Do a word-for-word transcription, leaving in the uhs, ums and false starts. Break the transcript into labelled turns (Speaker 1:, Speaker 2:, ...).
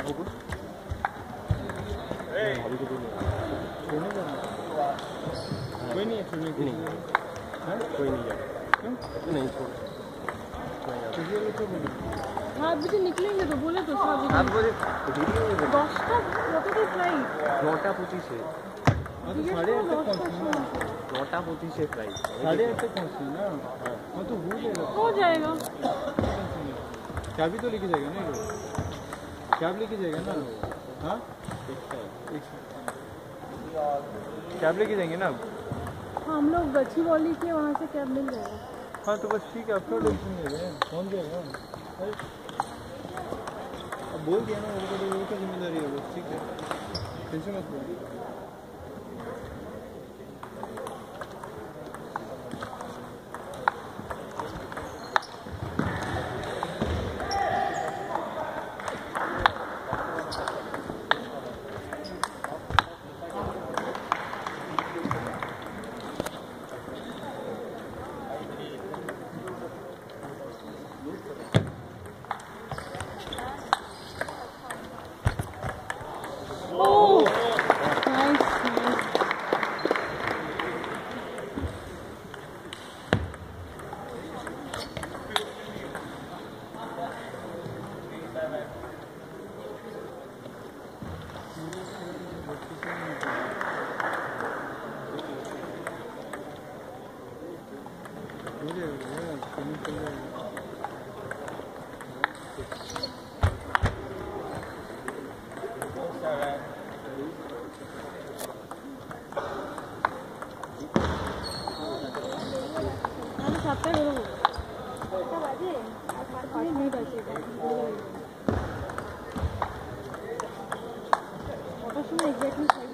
Speaker 1: कोई नहीं है छोड़ने की नहीं है कोई नहीं है क्यों नहीं छोड़
Speaker 2: हाँ बजे निकलेंगे तो बोले तो सात बजे दसटा কতটা ফ্লাইট
Speaker 1: নটা পঁচিশে
Speaker 2: हाँ तो साढ़े आठ तक पहुँचना
Speaker 1: নটা পঁচিশে फ्लाइट
Speaker 2: साढ़े आठ तक पहुँचना ना हाँ तो हो जाएगा हो जाएगा चाबी तो लेके जाएगा ना कैब लेके जाएगा ना हाँ कैब लेके जाएंगे ना हाँ हम लोग गच्चीवाली के वहाँ से कैब मिल जाएगा हाँ तो बस ठीक है अब तो टेंशन नहीं है पहुँच जाएगा अब बोल दिया ना वो तो वो का जिम्मेदारी है बस ठीक है टेंशन मत लो नहीं बचे